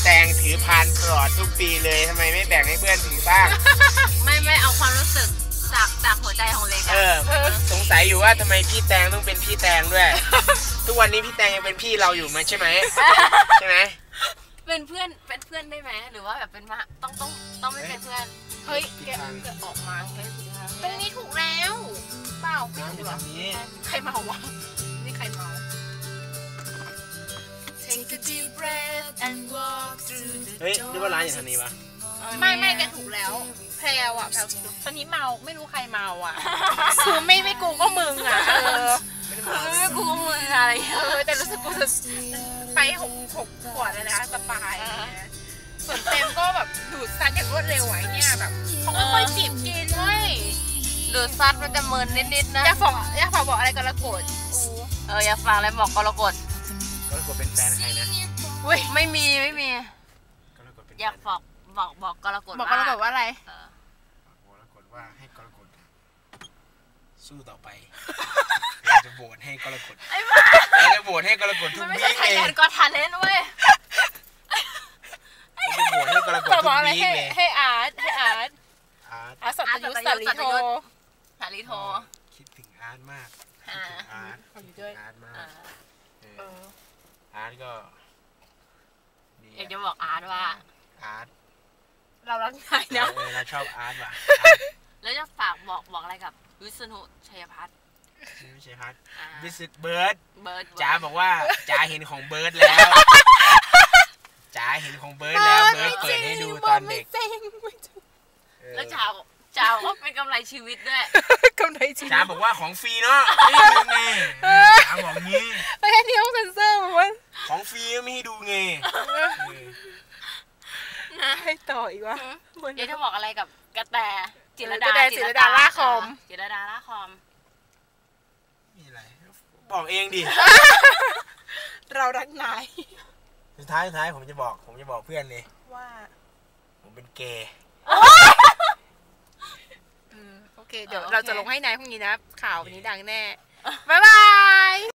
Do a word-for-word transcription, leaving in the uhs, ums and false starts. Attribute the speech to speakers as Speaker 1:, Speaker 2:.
Speaker 1: ตงถือพานตลอดทุกปีเลยทำไมไม่แบ่งให้เพื่อนถือบ้าง
Speaker 2: ไม่ไม่เอาความรู้สึกจากจากหัวใจของเล็กเอ
Speaker 1: อสงสัยอยู่ว่าทำไมพี่แตงต้องเป็นพี่แตงด้วยทุกวันนี้พี่แตงยังเป็นพี่เราอยู่ไหมใช่ไหมใช่ไหม
Speaker 2: เป็นเพื่อนเป็นเพื่อนได้ไหมหรือว่าแบบเป็นมาต้องต้องต้องไม่เป็นเพื่อนเฮ้ยแกจะออกมาแกตรงนี้ถูกแล้วเปล่าไม่ถูกหรอใครเมาวะนี่ใครเมา
Speaker 1: เฮ้ยนี่ว่าร้านอย่างนี้ปะ
Speaker 2: ไม่ไม่แกถูกแล้วแพรวอ่ะแพรวตอนนี้เมาไม่รู้ใครเมาอ่ะคือไม่ไม่กูก็มึงอ่ะเออไม่กูก็มึงอะไรเออแต่รู้สึกกูจะไปหกหกขวดเลยนะสปายส่วนเต็มก็แบบดูดซัดอย่างรวดเร็วไว้เนี่ยแบบเขาก็ค่อยจีบกินเว้ยดูดซัดมันจะเมินนิดๆนะอยากฝากอยากฝากบอกอะไรกรกฎเอออยากฝากอะไรบอกกรกฎ
Speaker 1: กรกฎเป็นแฟนใครนะ
Speaker 2: เว้ยไม่มีไม่มีอยากฝากบอกบอกกรกฎบอกกรกฎว่าอะไร
Speaker 1: บอกกรกฎว่าให้กรกฎสู้ต่อไปเราจะโหวตให้กรกฎเราจะโหวตให้กรกฎทุกวีคเลย
Speaker 2: มันก็ทันเล่นเว้ย
Speaker 1: เราจะโหวตให้กรกฎทุกวีคเลย
Speaker 2: ให้อาร์ตให้อาร์ต
Speaker 1: อาร์ต
Speaker 2: อาร์ตสัตยุทธสารีโทสารีโท
Speaker 1: คิดถึงอาร์ตมากคิดถึงอาร์ตคิดถึงอาร์ตมากอาร์ตก็
Speaker 2: อยากจะบอกอาร์ตว่า
Speaker 1: อาร์ต
Speaker 2: เรารักนายนะ
Speaker 1: เราชอบอาร์ตว่ะ
Speaker 2: แล้วจะฝากบอกบอกอะไรกับวิษณุชัยพัฒน์
Speaker 1: วิชัยพัฒน์วิษณุเบิร์ด
Speaker 2: เบิร์ด
Speaker 1: จ๋าบอกว่าจ๋าเห็นของเบิร์ดแล้วจ๋าเห็นของเบิร์ดแล้วเบิร์ดเปิดให้ดูตอนเด็ก
Speaker 2: แล้วจ๋าจ๋าก็เป็นกำไรชีวิตด้วย
Speaker 3: กำไรชีวิต
Speaker 1: จ๋าบอกว่าของฟรีเนาะไม่ดูไงจ๋าบอกงี้
Speaker 3: ไปให้ที่ห้องเซ็นเซอร์มัน
Speaker 1: ของฟรีไม่ให้ดูไง
Speaker 3: ให้ต่ออีกวะ
Speaker 2: เดี๋ยวจะบอกอะไรกับกระแตจิรดา
Speaker 3: จิรดาล่าคอม
Speaker 2: จิรดาล่าคอม
Speaker 1: มีอะไรบอกเองดิ
Speaker 3: เรารักนาย
Speaker 1: สุดท้ายสุดท้ายผมจะบอกผมจะบอกเพื่อนเลย
Speaker 3: ว่า
Speaker 1: ผมเป็นเกย์
Speaker 3: โอเคเดี๋ยวเราจะลงให้นายพรุ่งนี้นะข่าววันนี้ดังแน่บ๊ายบาย